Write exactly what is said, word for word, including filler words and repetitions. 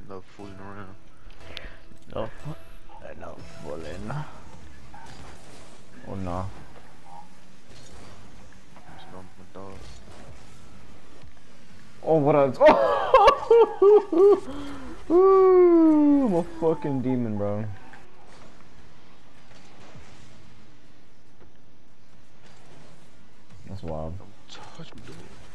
No fooling around. No, no fooling. Oh no. It's not my dog. Oh, what else? Oh! Ooh, I'm a fucking demon, bro. That's wild. Don't touch me, dude.